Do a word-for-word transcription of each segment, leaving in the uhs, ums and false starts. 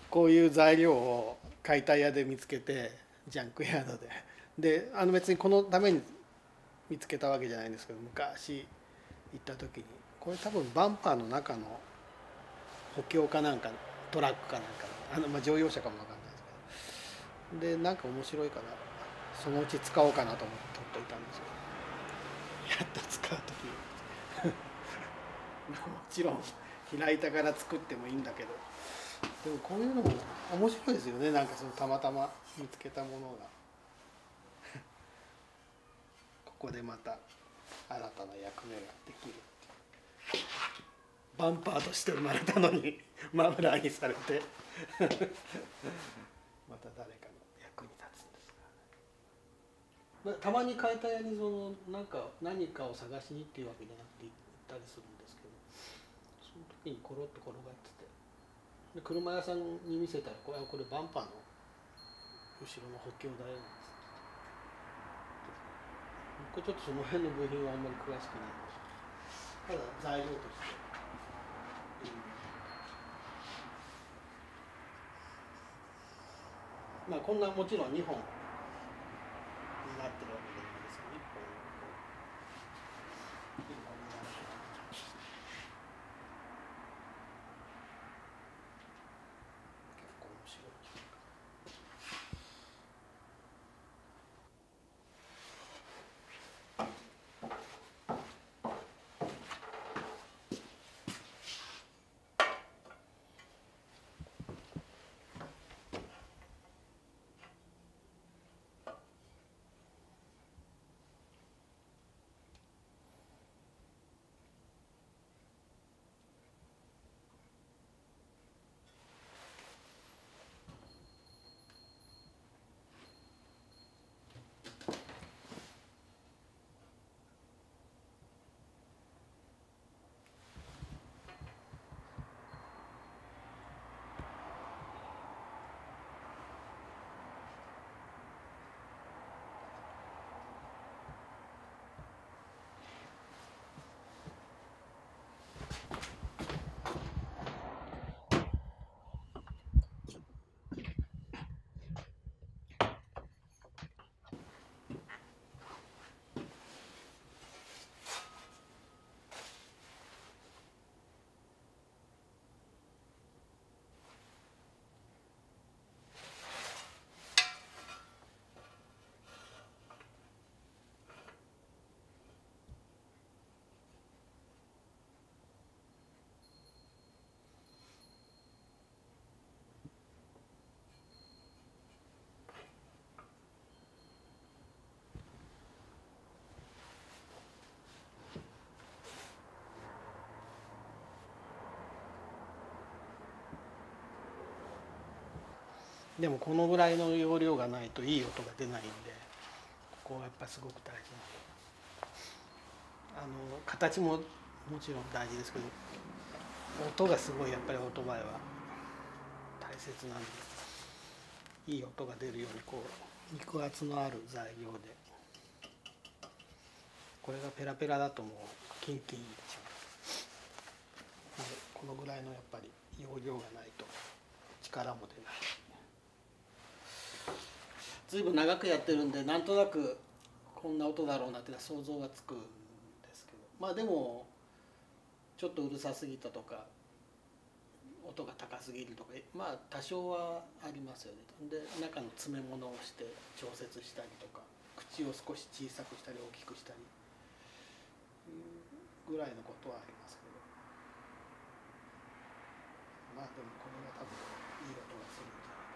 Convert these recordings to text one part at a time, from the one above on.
こういう材料を解体屋で見つけて、ジャンクヤードでであの別にこのために見つけたわけじゃないんですけど、昔行った時にこれ多分バンパーの中の補強かなんか、トラックかなんかの、あの、まあ、乗用車かもわかんないですけど、でなんか面白いからそのうち使おうかなと思って取っといたんですよ。やっと使う時もちろん開いたから作ってもいいんだけど、でもこういうのも面白いですよね。なんかそのたまたま見つけたものがここでまた新たな役目ができる。バンパーとして生まれたのにマフラーにされてまた誰かの役に立つんですが、たまに解体屋にそのなんか何かを探しにっていうわけじゃなくて行ったりするんですけど、その時にコロッと転がってて、で車屋さんに見せたらこれこれバンパーの後ろの補強だよなんです。僕ちょっとその辺の部品はあんまり詳しくないんですけど、ただ材料として、まあこんなもちろんにほんになってるわけじゃないですけど、いっぽんいっぽんになると結構面白い。でもこのぐらいの容量がないといい音が出ないんで、ここはやっぱすごく大事な、あの形ももちろん大事ですけど、音がすごいやっぱりオートバイは大切なんで、いい音が出るようにこう肉厚のある材料で、これがペラペラだともうキンキンいっちゃう。このぐらいのやっぱり容量がないと力も出ない。ずいぶん長くやってるんでなんとなくこんな音だろうなって想像がつくんですけど、まあでもちょっとうるさすぎたとか音が高すぎるとか、まあ多少はありますよね。で中の詰め物をして調節したりとか、口を少し小さくしたり大きくしたりぐらいのことはありますけど、まあでもこれが多分いい音がするんじゃないか。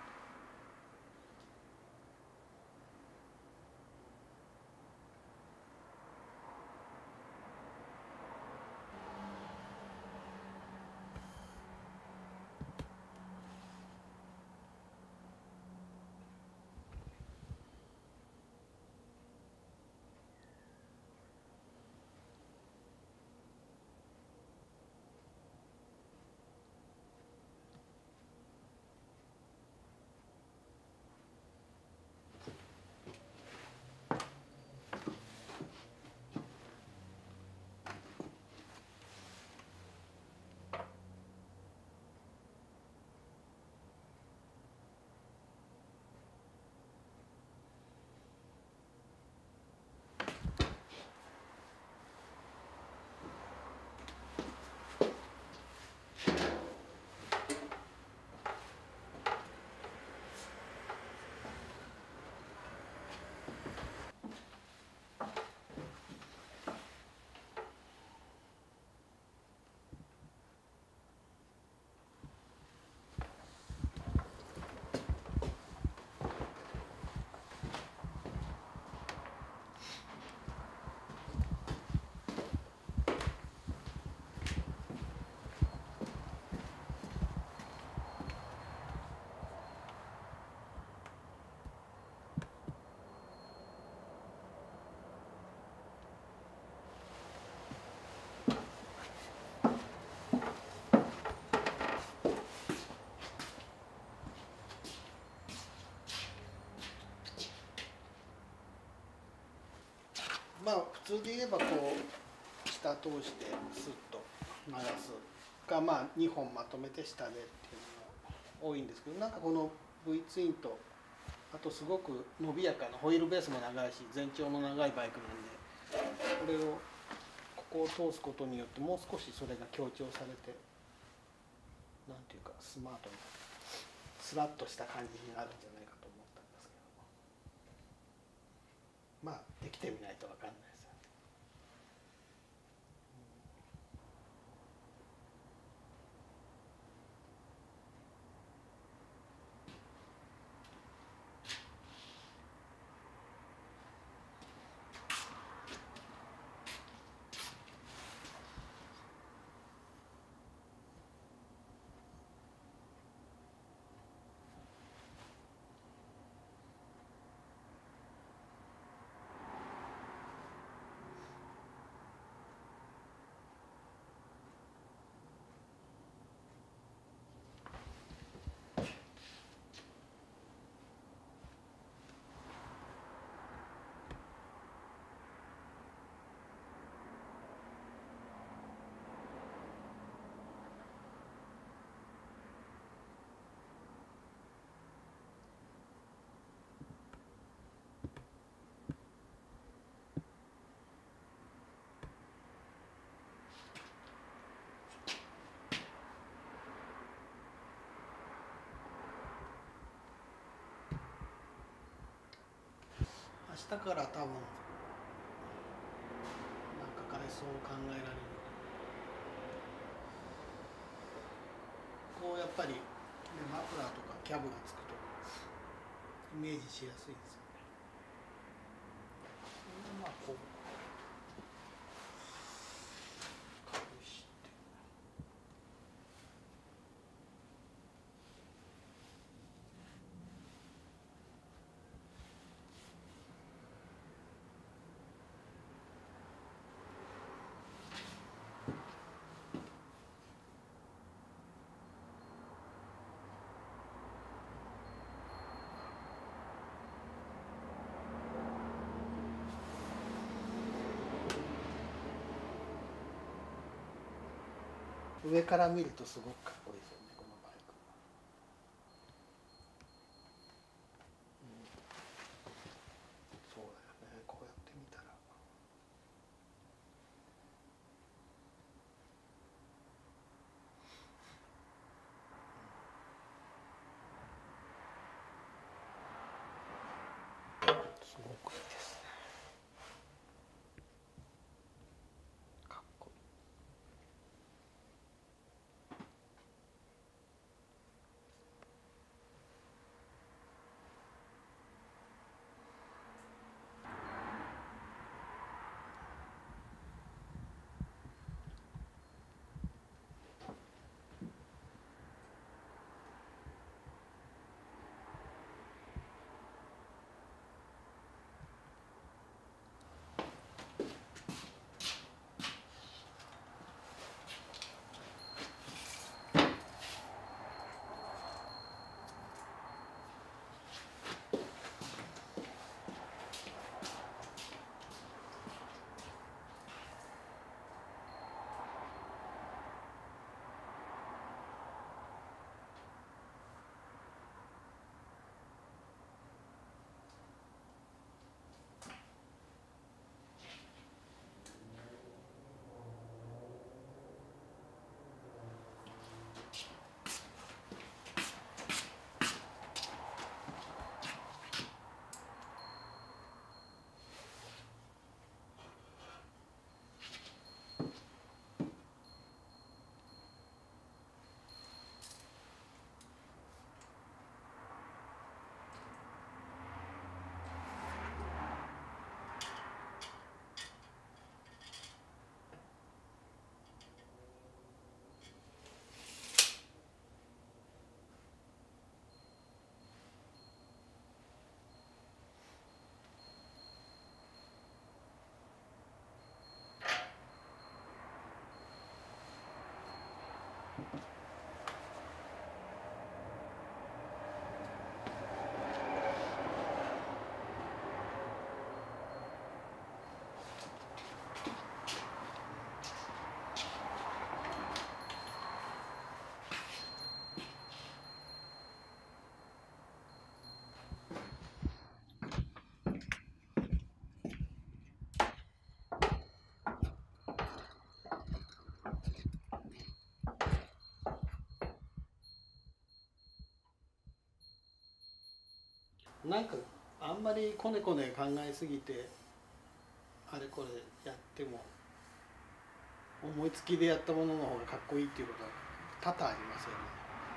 普通で言えばこう下通してスッと流すか、まあにほんまとめて下でっていうのが多いんですけど、なんかこの V ツインとあとすごく伸びやかなホイールベースも長いし全長の長いバイクなんで、これをここを通すことによってもう少しそれが強調されて、なんていうかスマートなスラッとした感じになるんじゃないかと思ったんですけど、まあできてみないと分かんないですよね。明日から多分なんか外装を考えられる。こうやっぱり、ね、マフラーとかキャブがつくとイメージしやすいですよね。まあこう隠して。上から見るとすごくかっこいいですよね、このバイク。うん、そうだよね、こうやって見たら。すごくいいですね。かっこいい。 なんかあんまりこねこね考えすぎてあれこれやっても思いつきでやったものの方がかっこいいっていうことは多々ありますよね。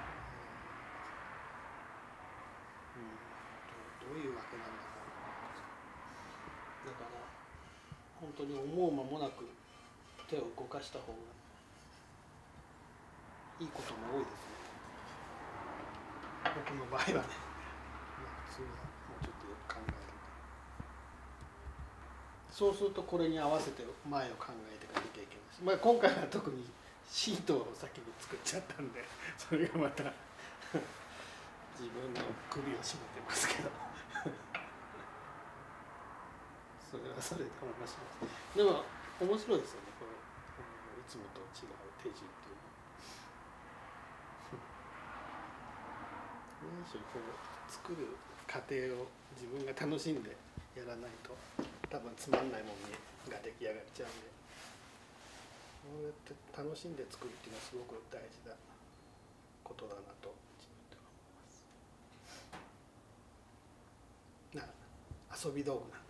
うん、どういうわけなんだろう。だから本当に思う間もなく手を動かした方がいいことも多いですね。僕の場合はね。普通はもうちょっとよく考える。そうするとこれに合わせて前を考えていかなきゃいけないし、まあ、今回は特にシートを先に作っちゃったんでそれがまた自分の首を絞めてますけどそれはそれで面白い。でも面白いですよね、これいつもと違う手順っていうの何しろこう作る過程を自分が楽しんでやらないと多分つまんないものが出来上がっちゃうんで、こうやって楽しんで作るっていうのはすごく大事なことだなと自分では思います。な遊び道具なんで